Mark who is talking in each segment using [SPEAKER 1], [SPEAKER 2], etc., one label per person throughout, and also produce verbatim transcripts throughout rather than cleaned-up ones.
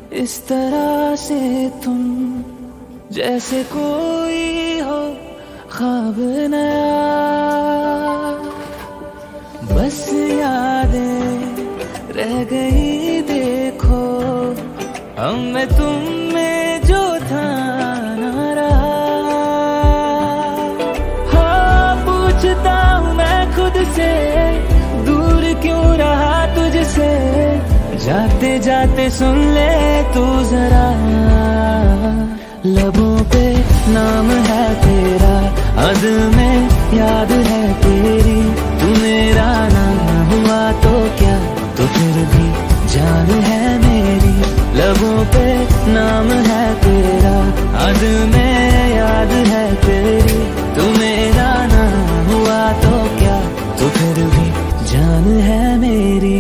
[SPEAKER 1] इस तरह से तुम जैसे कोई हो ख्वाब नया, बस यादें रह गई देखो, हम में तुम में जो था ना रहा। हाँ पूछता हूँ मैं खुद से, दूर क्यों रहा तुझसे, जाते जाते सुन ले तू जरा। लबों पे नाम है तेरा, हद में याद है तेरी, तू मेरा ना हुआ तो क्या, तो फिर भी जान है मेरी। लबों पे नाम है तेरा, हद में याद है तेरी, तू मेरा ना हुआ तो क्या, तो फिर भी जान है मेरी।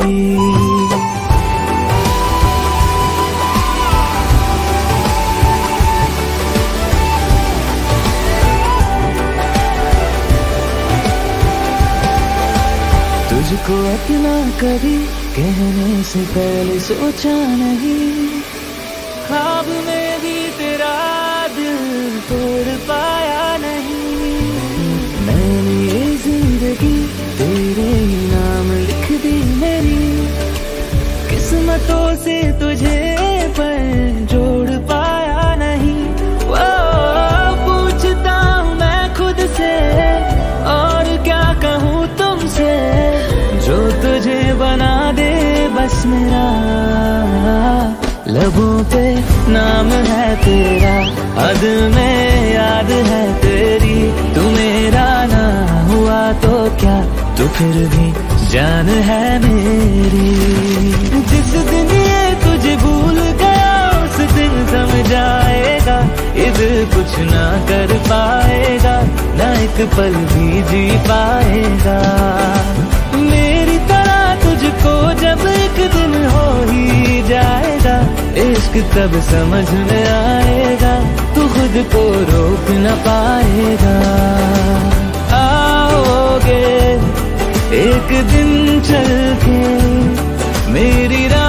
[SPEAKER 1] तुझको अपना कभी कहने से पहले सोचा नहीं, ख्वाब में भी तेरा दिल तोड़ पाया नहीं। मैंने ये जिंदगी तेरे नाम लिख दी मेरी, किस्मतों से तुझे पर जोड़ पाया नहीं। वो पूछता हूँ मैं खुद से, और क्या कहूँ तुमसे, जो तुझे बना दे बस मेरा। लबों पे नाम है तेरा, हद में याद है तेरी, तू मेरा ना हुआ तो क्या, तो फिर भी जान है मेरी। जिस दिन ये तुझे भूल गया उस दिन समझ आएगा, इधर कुछ ना कर पाएगा, ना एक पल भी जी पाएगा। मेरी तरह तुझको जब एक दिन हो ही जाएगा, इश्क तब समझ में आएगा, तू खुद को रोक न पाएगा। आओगे एक दिन चल के मेरी राह